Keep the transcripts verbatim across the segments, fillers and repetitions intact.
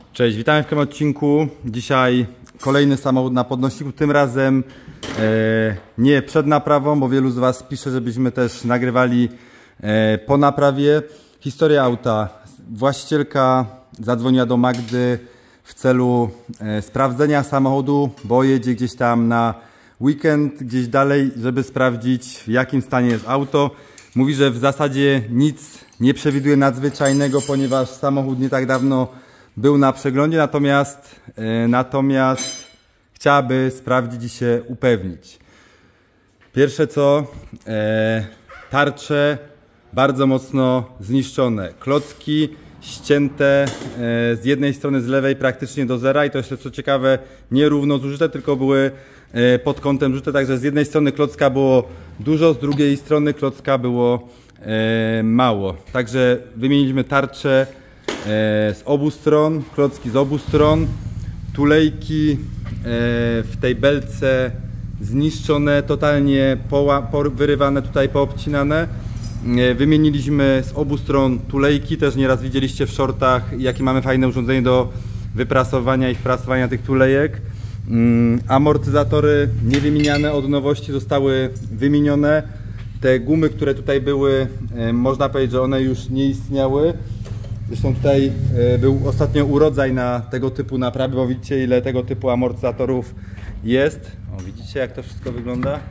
Cześć, witamy w tym odcinku. Dzisiaj kolejny samochód na podnośniku, tym razem e, nie przed naprawą, bo wielu z Was pisze, żebyśmy też nagrywali e, po naprawie. Historia auta. Właścicielka zadzwoniła do Magdy w celu e, sprawdzenia samochodu, bo jedzie gdzieś tam na weekend, gdzieś dalej, żeby sprawdzić, w jakim stanie jest auto. Mówi, że w zasadzie nic nie przewiduje nadzwyczajnego, ponieważ samochód nie tak dawno był na przeglądzie, natomiast, e, natomiast chciałaby sprawdzić i się upewnić. Pierwsze co, e, tarcze bardzo mocno zniszczone, klocki ścięte e, z jednej strony, z lewej praktycznie do zera i to jeszcze co ciekawe nierówno zużyte, tylko były e, pod kątem zużyte, także z jednej strony klocka było dużo, z drugiej strony klocka było e, mało. Także wymieniliśmy tarcze z obu stron, klocki z obu stron, tulejki w tej belce zniszczone, totalnie wyrywane, tutaj poobcinane. Wymieniliśmy z obu stron tulejki, też nieraz widzieliście w shortach, jakie mamy fajne urządzenie do wyprasowania i wprasowania tych tulejek. Amortyzatory niewymieniane od nowości zostały wymienione. Te gumy, które tutaj były, można powiedzieć, że one już nie istniały. Zresztą tutaj był ostatnio urodzaj na tego typu naprawy, bo widzicie, ile tego typu amortyzatorów jest. O, widzicie, jak to wszystko wygląda?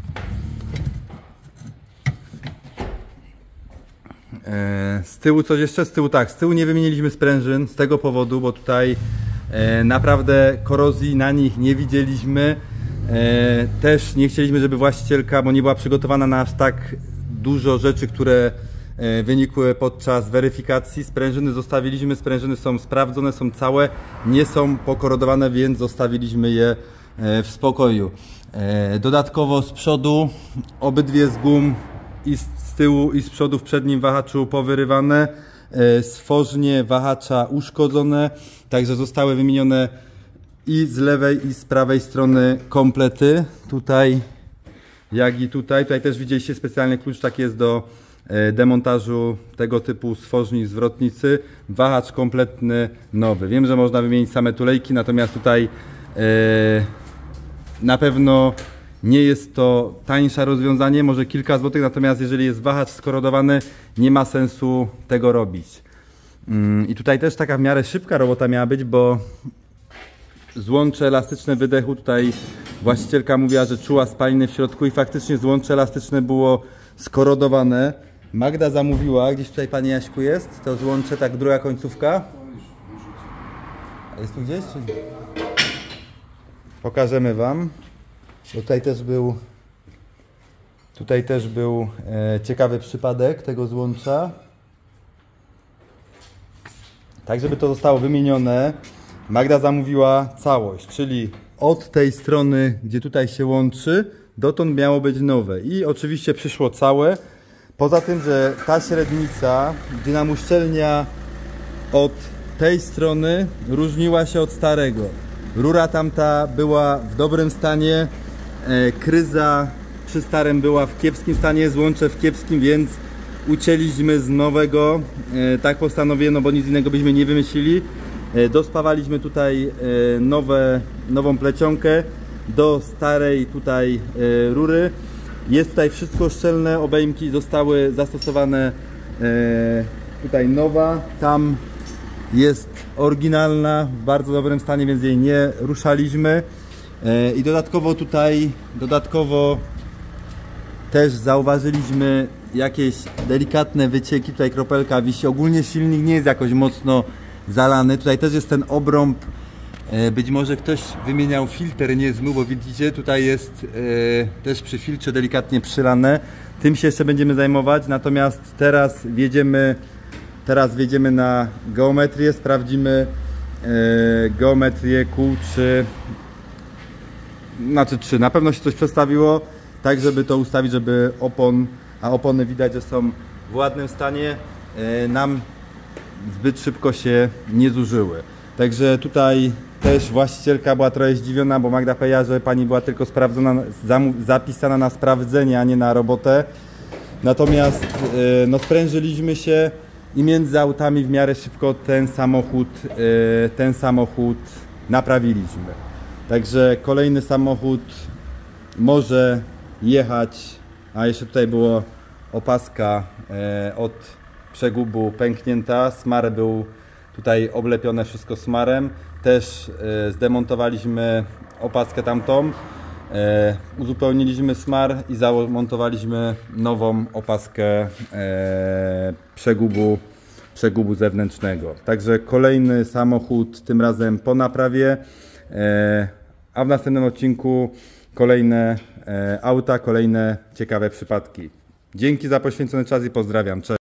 Z tyłu coś jeszcze? Z tyłu tak, z tyłu nie wymieniliśmy sprężyn z tego powodu, bo tutaj naprawdę korozji na nich nie widzieliśmy. Też nie chcieliśmy, żeby właścicielka, bo nie była przygotowana na aż tak dużo rzeczy, które wynikły podczas weryfikacji. Sprężyny zostawiliśmy, sprężyny są sprawdzone, są całe, nie są pokorodowane, więc zostawiliśmy je w spokoju. Dodatkowo z przodu obydwie z gum, i z tyłu i z przodu w przednim wahaczu powyrywane, stworzenie wahacza uszkodzone, także zostały wymienione i z lewej i z prawej strony komplety, tutaj jak i tutaj. Tutaj też widzieliście specjalny klucz, tak jest do demontażu tego typu stworzni zwrotnicy. Wahacz kompletny nowy. Wiem, że można wymienić same tulejki, natomiast tutaj e, na pewno nie jest to tańsze rozwiązanie, może kilka złotych, natomiast jeżeli jest wahacz skorodowany, nie ma sensu tego robić. Mm, I tutaj też taka w miarę szybka robota miała być, bo złącze elastyczne wydechu, tutaj właścicielka mówiła, że czuła spaliny w środku i faktycznie złącze elastyczne było skorodowane. Magda zamówiła, gdzieś tutaj Panie Jaśku jest, to złącze, tak druga końcówka. A jest tu gdzieś? Pokażemy Wam. Bo tutaj też był, tutaj też był e, ciekawy przypadek tego złącza. Tak, żeby to zostało wymienione, Magda zamówiła całość, czyli od tej strony, gdzie tutaj się łączy, dotąd miało być nowe i oczywiście przyszło całe. Poza tym, że ta średnica, gdzie nam uszczelnia od tej strony różniła się od starego. Rura tamta była w dobrym stanie, e, kryza przy starym była w kiepskim stanie, złącze w kiepskim, więc ucięliśmy z nowego. E, tak postanowiono, bo nic innego byśmy nie wymyślili. E, dospawaliśmy tutaj e, nowe, nową plecionkę do starej tutaj e, rury. Jest tutaj wszystko szczelne, obejmki zostały zastosowane, e, tutaj nowa, tam jest oryginalna, w bardzo dobrym stanie, więc jej nie ruszaliśmy. E, I dodatkowo tutaj, dodatkowo też zauważyliśmy jakieś delikatne wycieki, tutaj kropelka wisi, ogólnie silnik nie jest jakoś mocno zalany, tutaj też jest ten obrąb. Być może ktoś wymieniał filtr, nie zmył, bo widzicie, tutaj jest e, też przy filtrze delikatnie przylane. Tym się jeszcze będziemy zajmować, natomiast teraz wjedziemy, teraz wjedziemy na geometrię, sprawdzimy e, geometrię kół, czy, znaczy czy na pewno się coś przestawiło, tak żeby to ustawić, żeby opon, a opony widać, że są w ładnym stanie, e, nam zbyt szybko się nie zużyły. Także tutaj też właścicielka była trochę zdziwiona, bo Magda powiedziała, że pani była tylko sprawdzona, zapisana na sprawdzenie, a nie na robotę. Natomiast no, sprężyliśmy się, i między autami w miarę szybko ten samochód, e, ten samochód naprawiliśmy. Także kolejny samochód może jechać, a jeszcze tutaj było opaska e, od przegubu pęknięta, smar był tutaj oblepione wszystko smarem, też e, zdemontowaliśmy opaskę tamtą, e, uzupełniliśmy smar i zamontowaliśmy nową opaskę e, przegubu, przegubu zewnętrznego. Także kolejny samochód, tym razem po naprawie, e, a w następnym odcinku kolejne e, auta, kolejne ciekawe przypadki. Dzięki za poświęcony czas i pozdrawiam. Cześć.